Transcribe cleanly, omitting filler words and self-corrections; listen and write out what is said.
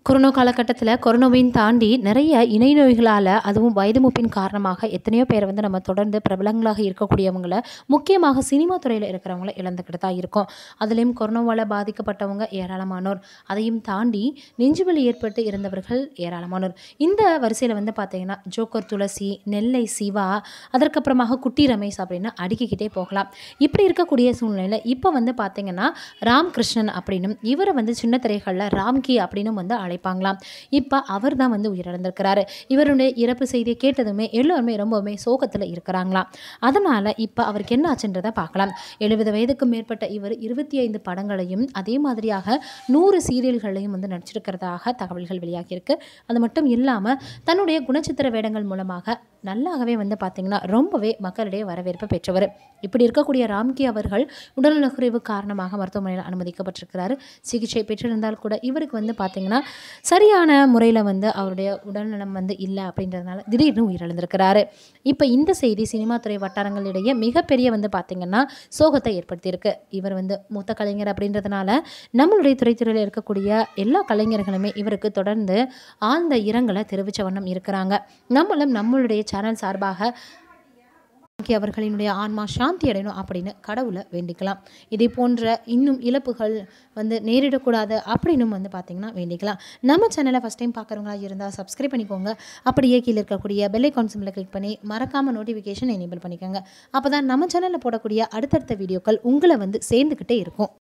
Corona காலகட்டத்தில் கொரோனாவையும் தாண்டி நிறைய இணை நோய்களால் அதுவும் வயது மூப்பின் காரணமாக எத்தனையோ பேர் வந்து நம்ம தொடர்ந்து பிரபலங்களாக இருக்கக்கூடியவங்கள முக்கியமாக சினிமா துறையில் இருக்கிறவங்கள இழந்துக்கிட்டு தான் இருக்கோம். அதுலேயும் கொரோனாவால் பாதிக்கப்பட்டவங்க ஏராளமானோர், அதையும் தாண்டி நெஞ்சுவலி ஏற்பட்டு இருந்தவர்கள் ஏராளமானோர். இந்த வரிசையில் வந்து பார்த்திங்கன்னா ஜோக்கர் துளசி, நெல்லை சிவா, அதற்கப்புறமாக குட்டி ரமேஷ் அப்படின்னு அடுக்கிக்கிட்டே போகலாம். இப்படி இருக்கக்கூடிய சூழ்நிலையில் இப்போ வந்து பார்த்திங்கன்னா ராம்கிருஷ்ணன் அப்படின்னும் இவரை வந்து சின்ன திரைகளில் ராம்கி அப்படின்னும் வந்து அழைப்பாங்களாம். இப்போ அவர் தான் வந்து உயிரிழந்திருக்கிறாரு. இவருடைய இறப்பு செய்தியை கேட்டதுமே எல்லோருமே ரொம்பவுமே சோகத்தில் இருக்கிறாங்களாம். அதனால் இப்போ அவருக்கு என்ன ஆச்சுன்றதை பார்க்கலாம். 70 வயதுக்கு மேற்பட்ட இவர் 25 படங்களையும் அதே மாதிரியாக 100 சீரியல்களையும் வந்து நடிச்சிருக்கிறதாக தகவல்கள் வெளியாகியிருக்கு. அது மட்டும் இல்லாமல் தன்னுடைய குணச்சித்திர வேடங்கள் மூலமாக நல்லாகவே வந்து பார்த்திங்கன்னா ரொம்பவே மக்களிடையே வரவேற்பு பெற்றவர். இப்படி இருக்கக்கூடிய ராம்கி அவர்கள் உடல்நலக்குறைவு காரணமாக மருத்துவமனையில் அனுமதிக்கப்பட்டிருக்கிறாரு. சிகிச்சை பெற்றிருந்தால் கூட இவருக்கு வந்து பார்த்திங்கன்னா சரியான முறையில் வந்து அவருடைய உடல்நலம் வந்து இல்லை அப்படின்றதுனால திடீர்னு உயிரிழந்திருக்கிறாரு. இப்போ இந்த செய்தி சினிமா துறை வட்டாரங்களிடையே மிகப்பெரிய வந்து பார்த்திங்கன்னா சோகத்தை ஏற்படுத்தியிருக்கு. இவர் வந்து மூத்த கலைஞர் அப்படின்றதுனால நம்மளுடைய துறைத்துறையில் இருக்கக்கூடிய எல்லா கலைஞர்களுமே இவருக்கு தொடர்ந்து ஆழ்ந்த இரங்கலை தெரிவித்த வண்ணம் இருக்கிறாங்க. நம்மளுடைய சேனல் சார்பாக அவர்களினுடைய ஆன்மா சாந்தி அடையணும் அப்படின்னு கடவுளை வேண்டிக்கலாம். இதே போன்ற இன்னும் இழப்புகள் வந்து நேரிடக்கூடாது அப்படின்னு வந்து பார்த்திங்கன்னா வேண்டிக்கலாம். நம்ம சேனலை ஃபஸ்ட் டைம் பார்க்குறவங்களா இருந்தால் சப்ஸ்கிரைப் பண்ணிக்கோங்க. அப்படியே கீழே இருக்கக்கூடிய பெல் ஐகான் சிம்பிளை கிளிக் பண்ணி மறக்காமல் நோட்டிஃபிகேஷன் எனேபிள் பண்ணிக்கோங்க. அப்போ தான் நம்ம சேனலில் போடக்கூடிய அடுத்தடுத்த வீடியோக்கள் உங்களை வந்து சேர்ந்துக்கிட்டே இருக்கும்.